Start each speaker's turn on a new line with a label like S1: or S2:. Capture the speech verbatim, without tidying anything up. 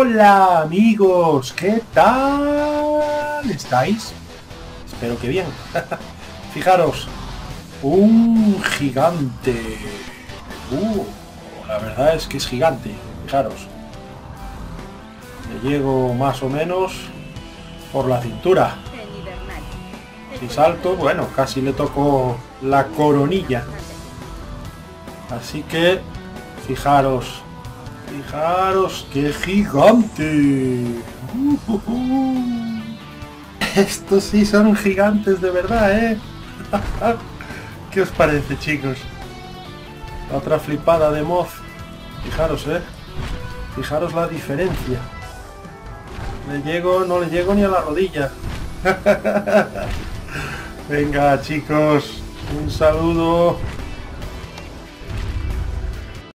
S1: Hola amigos, ¿qué tal estáis? Espero que bien. Fijaros, un gigante. Uh, la verdad es que es gigante. Fijaros. Le llego más o menos por la cintura. Si salto, bueno, casi le toco la coronilla. Así que, fijaros. Fijaros, qué gigante. Uh, uh, uh. Estos sí son gigantes de verdad, ¿eh? ¿Qué os parece, chicos? La otra flipada de Moth. Fijaros, ¿eh? Fijaros la diferencia. Le llego, no le llego ni a la rodilla. Venga, chicos, un saludo.